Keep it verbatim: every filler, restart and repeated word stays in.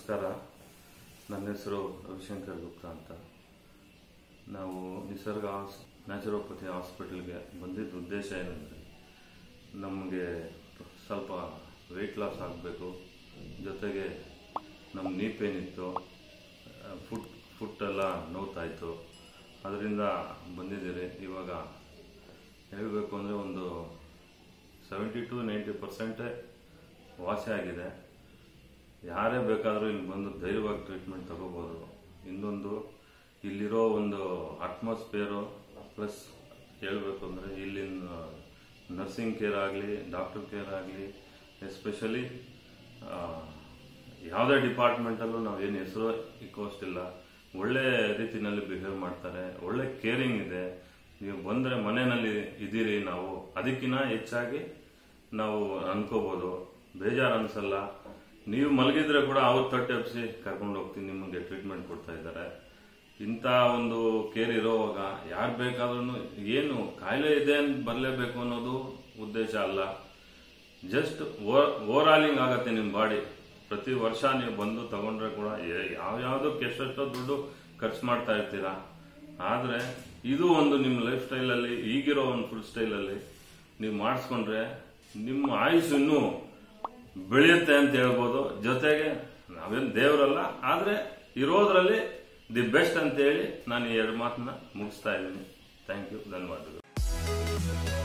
ನಮಸ್ಕಾರ. ನನ್ನ ಹೆಸರು ರವಿಶಂಕರ್ ಗುಪ್ತಾ ಅಂತ. ನಾವು ನಿಸರ್ಗ ನ್ಯಾಚುರೋಪತಿ ಹಾಸ್ಪಿಟಲ್ಗೆ ಬಂದಿದ್ದ ಉದ್ದೇಶ ಏನಂದರೆ, ನಮಗೆ ಸ್ವಲ್ಪ ವೆಯ್ಟ್ ಲಾಸ್ ಆಗಬೇಕು, ಜೊತೆಗೆ ನಮ್ಮ ನೀ ಪೇನ್ ಇತ್ತು, ಫುಟ್ ಫುಟ್ಟೆಲ್ಲ ನೋವ್ತಾಯಿತ್ತು, ಅದರಿಂದ ಬಂದಿದ್ದೀರಿ. ಇವಾಗ ಹೇಳಬೇಕು ಅಂದರೆ ಒಂದು ಸೆವೆಂಟಿ ಟು ನೈಂಟಿ ಪರ್ಸೆಂಟೇ ವಾಸಿ ಆಗಿದೆ. ಯಾರೇ ಬೇಕಾದರೂ ಇಲ್ಲಿ ಬಂದು ಧೈರ್ಯವಾಗಿ ಟ್ರೀಟ್ಮೆಂಟ್ ತಗೋಬೋದು. ಇನ್ನೊಂದು ಇಲ್ಲಿರೋ ಒಂದು ಅಟ್ಮಾಸ್ಫಿಯರು ಪ್ಲಸ್ ಹೇಳಬೇಕು ಅಂದರೆ ಇಲ್ಲಿನ ನರ್ಸಿಂಗ್ ಕೇರ್ ಆಗಲಿ, ಡಾಕ್ಟರ್ ಕೇರ್ ಆಗಲಿ, ಎಸ್ಪೆಷಲಿ ಯಾವುದೇ ಡಿಪಾರ್ಟ್ಮೆಂಟಲ್ಲೂ ನಾವೇನು ಹೆಸರು ಇಕ್ಕೋಷ್ಟಿಲ್ಲ. ಒಳ್ಳೆ ರೀತಿಯಲ್ಲಿ ಬಿಹೇವ್ ಮಾಡ್ತಾರೆ, ಒಳ್ಳೆ ಕೇರಿಂಗ್ ಇದೆ. ನೀವು ಬಂದರೆ ಮನೆಯಲ್ಲಿ ಇದ್ದೀರಿ, ನಾವು ಅದಕ್ಕಿಂತ ಹೆಚ್ಚಾಗಿ ನಾವು ಅನ್ಕೋಬೋದು, ಬೇಜಾರು ಅನ್ಸಲ್ಲ. ನೀವು ಮಲಗಿದ್ರೆ ಕೂಡ ಅವ್ರು ತಟ್ಟೆ ಎಬ್ಸಿ ಕರ್ಕೊಂಡು ಹೋಗ್ತೀನಿ, ನಿಮಗೆ ಟ್ರೀಟ್ಮೆಂಟ್ ಕೊಡ್ತಾ ಇದ್ದಾರೆ. ಇಂಥ ಒಂದು ಕೇರ್ ಇರೋವಾಗ ಯಾರು ಬೇಕಾದ್ರೂ ಏನು ಕಾಯಿಲೆ ಇದೆ ಅಂತ ಬರಲೇಬೇಕು ಅನ್ನೋದು ಉದ್ದೇಶ ಅಲ್ಲ. ಜಸ್ಟ್ ಓವರ್ ಆಲಿಂಗ್ ಆಗತ್ತೆ ನಿಮ್ಮ ಬಾಡಿ. ಪ್ರತಿ ವರ್ಷ ನೀವು ಬಂದು ತಗೊಂಡ್ರೆ ಕೂಡ ಯಾವ್ಯಾವ್ದಕ್ಕೆ ಎಷ್ಟೆಷ್ಟೋ ದುಡ್ಡು ಖರ್ಚು ಮಾಡ್ತಾ ಇರ್ತೀರಾ. ಆದರೆ ಇದು ಒಂದು ನಿಮ್ಮ ಲೈಫ್ ಸ್ಟೈಲಲ್ಲಿ, ಈಗಿರೋ ಒಂದು ಫುಡ್ ಸ್ಟೈಲಲ್ಲಿ ನೀವು ಮಾಡಿಸ್ಕೊಂಡ್ರೆ ನಿಮ್ಮ ಆಯುಷ್ ಇನ್ನೂ ಬೆಳೆಯುತ್ತೆ ಅಂತ ಹೇಳ್ಬೋದು. ಜೊತೆಗೆ ನಾವೇನು ದೇವರಲ್ಲ, ಆದರೆ ಇರೋದ್ರಲ್ಲಿ ದಿ ಬೆಸ್ಟ್ ಅಂತ ಹೇಳಿ ನಾನು ಈ ಎರಡು ಮಾತನ್ನ ಮುಗಿಸ್ತಾ ಇದ್ದೀನಿ. ಥ್ಯಾಂಕ್ ಯು, ಧನ್ಯವಾದಗಳು.